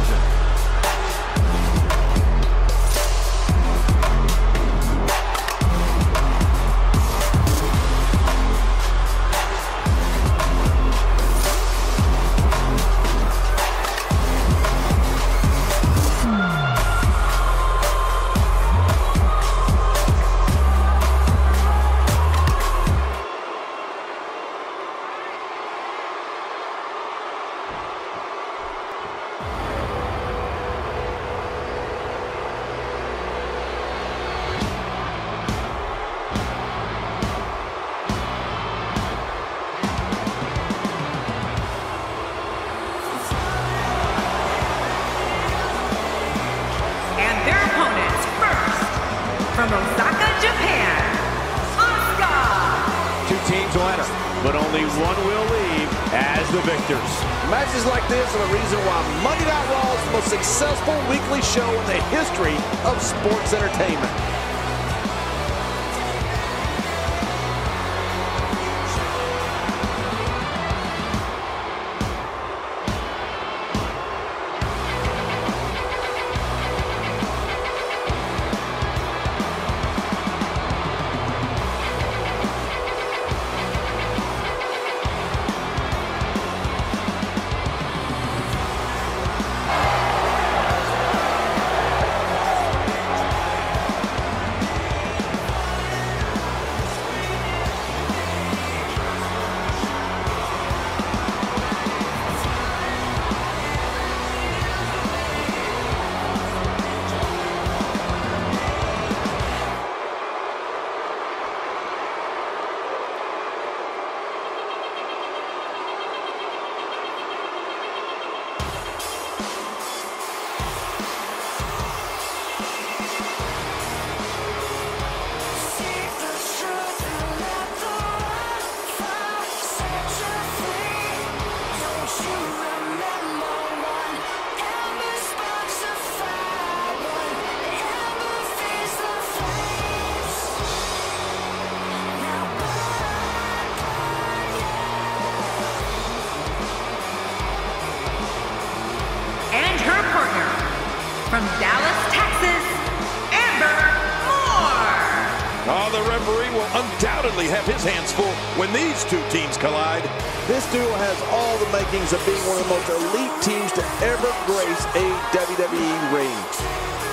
division. From Osaka, Japan, Asuka. Two teams will enter, but only one will leave as the victors. Matches like this are the reason why Monday Night Raw is the most successful weekly show in the history of sports entertainment. From Dallas, Texas, Ember Moon. Oh, the referee will undoubtedly have his hands full when these two teams collide. This duo has all the makings of being one of the most elite teams to ever grace a WWE ring.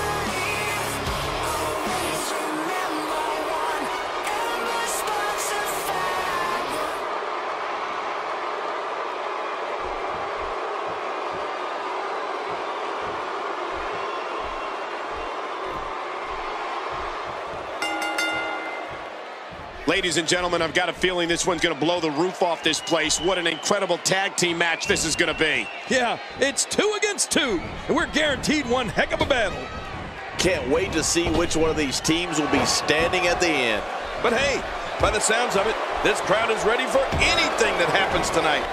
Ladies and gentlemen, I've got a feeling this one's going to blow the roof off this place. What an incredible tag team match this is going to be. Yeah, it's 2 against 2, and we're guaranteed one heck of a battle. Can't wait to see which one of these teams will be standing at the end. But hey, by the sounds of it, this crowd is ready for anything that happens tonight.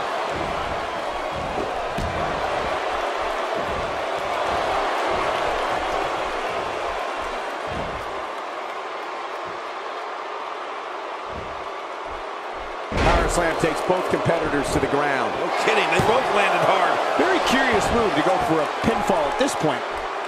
Slam takes both competitors to the ground. No kidding, they both landed hard. Very curious move to go for a pinfall at this point.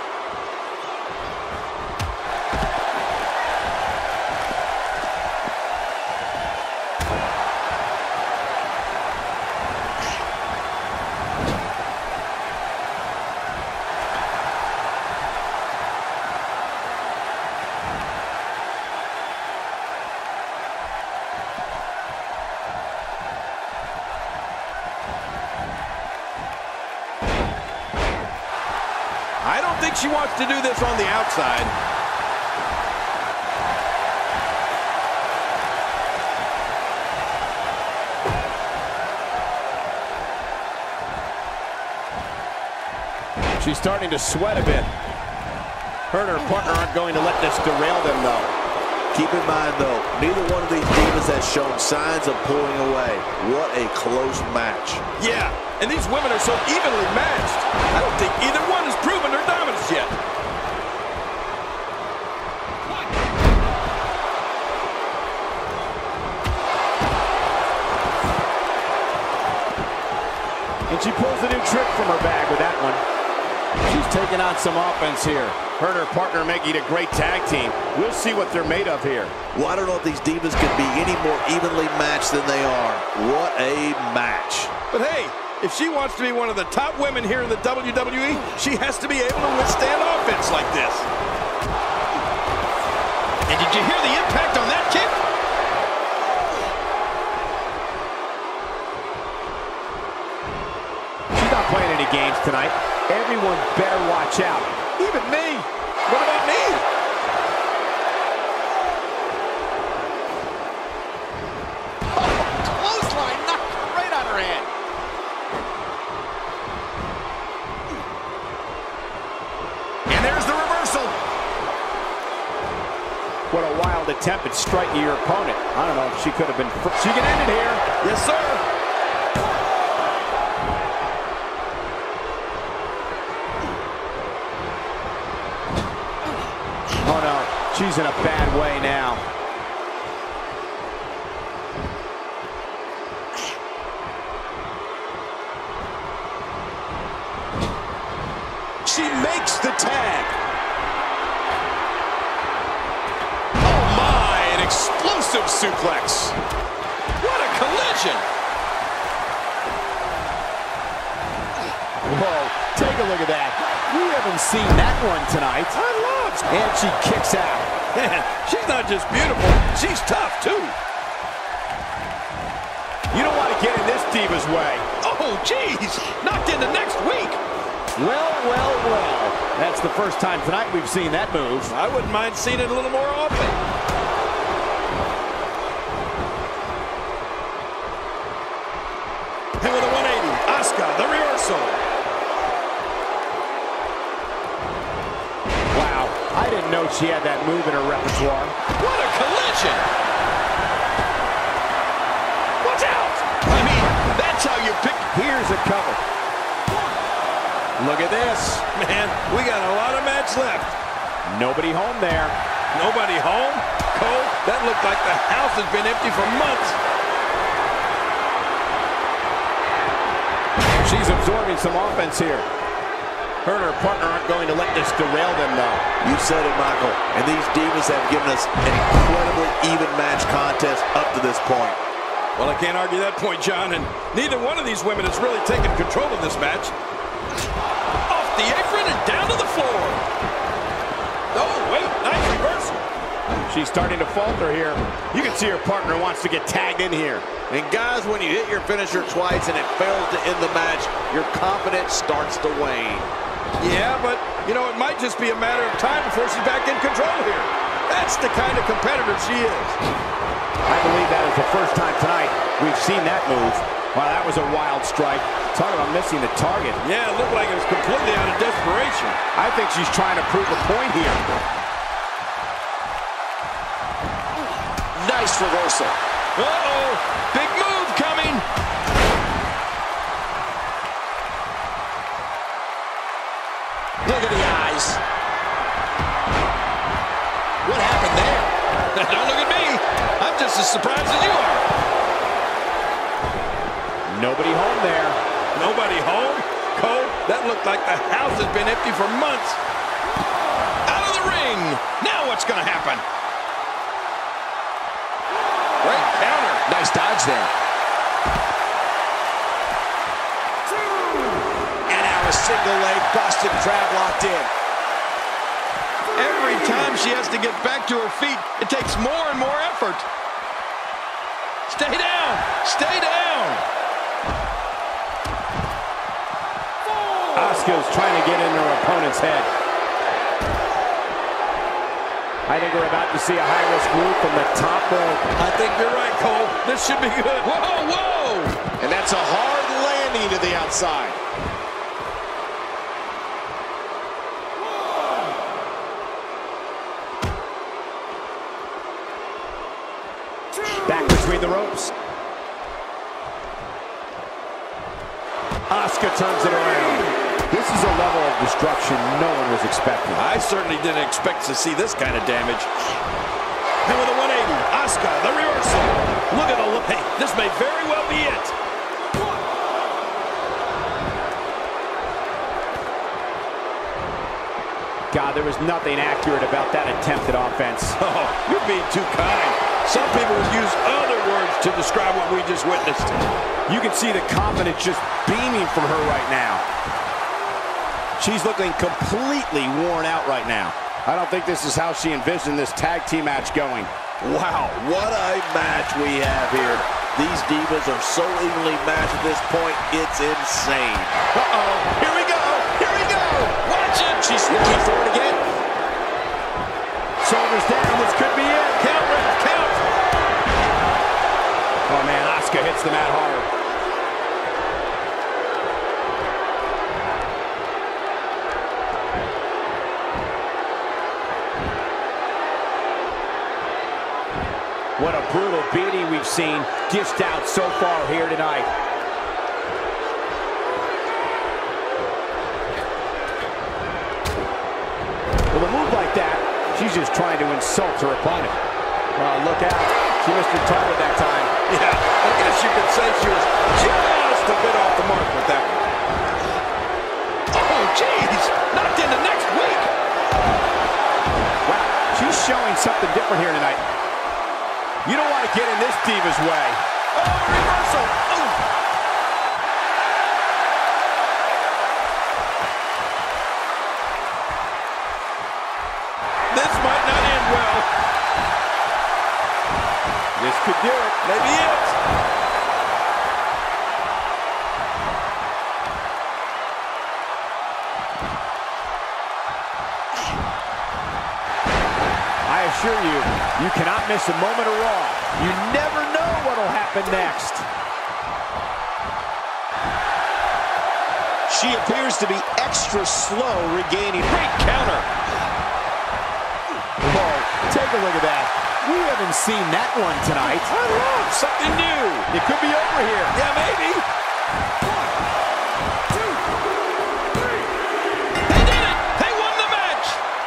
I don't think she wants to do this on the outside. She's starting to sweat a bit. Her and her partner aren't going to let this derail them, though. Keep in mind, though, neither one of these divas has shown signs of pulling away. What a close match. Yeah, and these women are so evenly matched. I don't think either one has proven their dominance yet. And she pulls a new trick from her bag with that one. She's taking on some offense here. Her and her partner making a great tag team. We'll see what they're made of here. Well, I don't know if these divas could be any more evenly matched than they are. What a match. But hey, if she wants to be one of the top women here in the WWE, she has to be able to withstand offense like this. And did you hear the impact on that kick? She's not playing any games tonight. Everyone better watch out. Even me. What about me? Oh, clothesline knocked right out her hand. And there's the reversal. What a wild attempt at striking your opponent. I don't know if she could have been... She can end it here. Yes, sir. Oh, no. She's in a bad way now. She makes the tag. Oh, my. An explosive suplex. What a collision. Whoa, take a look at that. We haven't seen that one tonight. And she kicks out. Man, she's not just beautiful, she's tough, too. You don't want to get in this diva's way. Oh, geez, knocked into next week. Well, well, well. That's the first time tonight we've seen that move. I wouldn't mind seeing it a little more often. And with a 180, Asuka, the reversal. Wow, I didn't know she had that move in her repertoire. What a collision! Watch out! I mean, that's how you pick. Here's a cover. Look at this. Man, we got a lot of match left. Nobody home there. Nobody home? Cole, that looked like the house has been empty for months. She's absorbing some offense here. Her and her partner aren't going to let this derail them, though. You said it, Michael. And these divas have given us an incredibly even match contest up to this point. Well, I can't argue that point, John, and neither one of these women has really taken control of this match. Off the apron and down to the floor. Oh, wait, nice reversal. She's starting to falter here. You can see her partner wants to get tagged in here. And guys, when you hit your finisher twice and it fails to end the match, your confidence starts to wane. Yeah, but, you know, it might just be a matter of time before she's back in control here. That's the kind of competitor she is. I believe that is the first time tonight we've seen that move. Wow, that was a wild strike. Talk about missing the target. Yeah, it looked like it was completely out of desperation. I think she's trying to prove a point here. Nice reversal. Uh-oh, big move coming. Look at the eyes. What happened there? Don't look at me. I'm just as surprised as you are. Nobody home there. Nobody home? Cole, that looked like the house has been empty for months. Out of the ring. Now what's going to happen? Great counter. Nice dodge there. And now a single leg busted crab locked in. Every time she has to get back to her feet, it takes more and more effort. Stay down. Stay down. Asuka's trying to get into her opponent's head. I think we're about to see a high-risk move from the top rope. I think you're right, Cole. This should be good. Whoa, whoa! And that's a hard landing to the outside. Back between the ropes. Asuka turns it around. This is a level of destruction no one was expecting. I certainly didn't expect to see this kind of damage. And with a 180, Asuka, the reversal. Look at the look. Hey, this may very well be it. God, there was nothing accurate about that attempted offense. Oh, you're being too kind. Some people would use other words to describe what we just witnessed. You can see the confidence just beaming from her right now. She's looking completely worn out right now. I don't think this is how she envisioned this tag team match going. Wow, what a match we have here. These divas are so evenly matched at this point, it's insane. Uh-oh, here we go, here we go. Watch it. She's looking for it again. Shoulders down, this could be it. Count, Ref, count. Oh man, Asuka hits the mat hard. What a brutal beating we've seen dished out so far here tonight. With a move like that, she's just trying to insult her opponent. Well, look out. She missed her target that time. Yeah, I guess you could say she was just a bit off the mark with that one. Oh, jeez. Knocked into next week. Wow, she's showing something different here tonight. You don't want to get in this diva's way. Oh, reversal. Ooh. This might not end well. This could do it. Maybe it. I assure you, you cannot miss a moment of Raw. You never know what'll happen next. She appears to be extra slow regaining. Great counter. Whoa, take a look at that. We haven't seen that one tonight. I love something new. It could be over here. Yeah, maybe. 1, 2, 3. They did it. They won the match.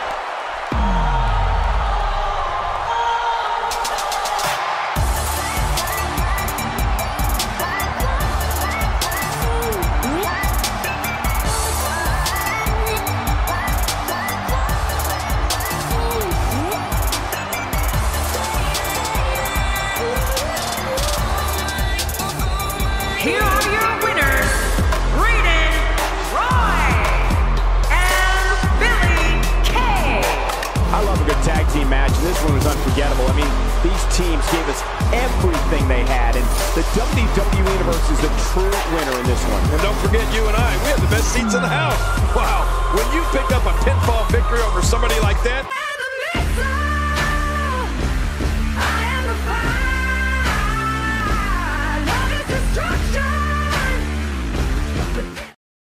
Here are your winners, Peyton Royce and Billy Kay. I love a good tag team match, and this one was unforgettable. I mean, these teams gave us everything they had, and the WWE Universe is the true winner in this one. And don't forget, you and I, we have the best seats in the house. Wow, when you pick up a pinfall victory over somebody like that,